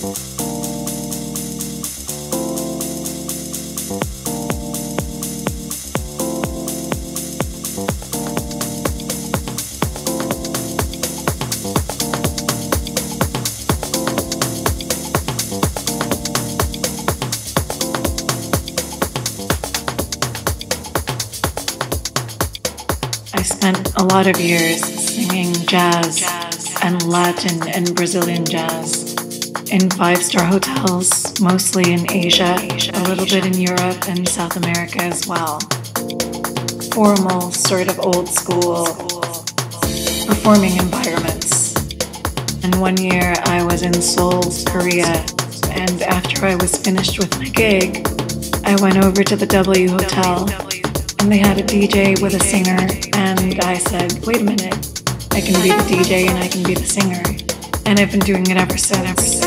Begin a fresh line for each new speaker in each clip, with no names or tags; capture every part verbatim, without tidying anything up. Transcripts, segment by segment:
I spent a lot of years singing jazz and Latin and Brazilian jazz in five-star hotels, mostly in Asia, a little bit in Europe and South America as well. Formal, sort of old school performing environments. And one year I was in Seoul, Korea, and after I was finished with my gig, I went over to the W Hotel, and they had a D J with a singer, and I said, wait a minute, I can be the D J and I can be the singer. And I've been doing it ever since.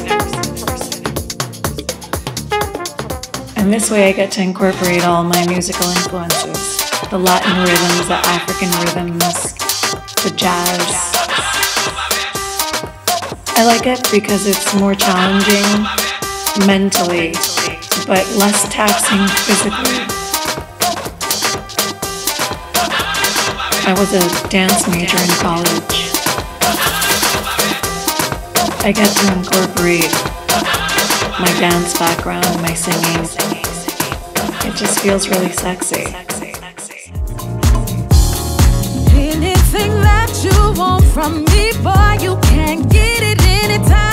And this way I get to incorporate all my musical influences. The Latin rhythms, the African rhythms, the jazz. I like it because it's more challenging mentally, but less taxing physically. I was a dance major in college. I get to incorporate my dance background, my singing. It just feels really sexy.
Anything that you want from me, boy, you can get it anytime.